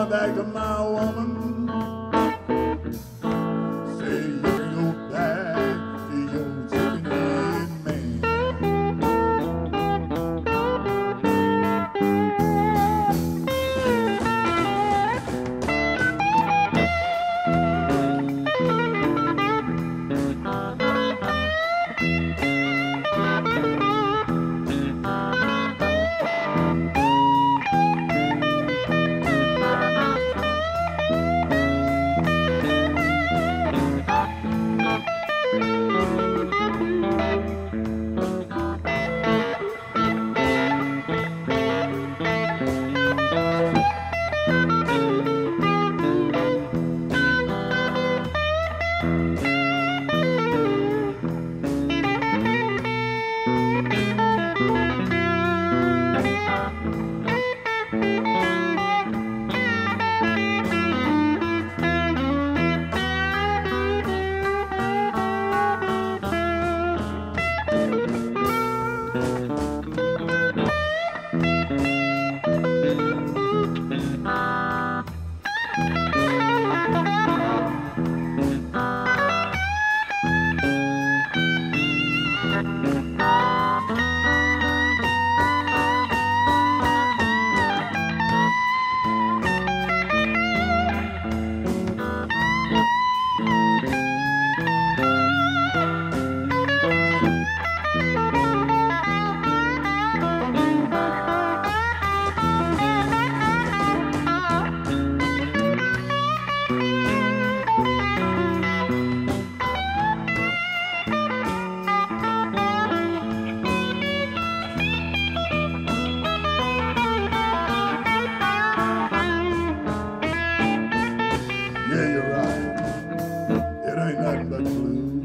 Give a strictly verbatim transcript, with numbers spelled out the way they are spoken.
my back to my woman. Say you can go back to your chicken-head man. Yeah, you're right. It ain't nothing but blues.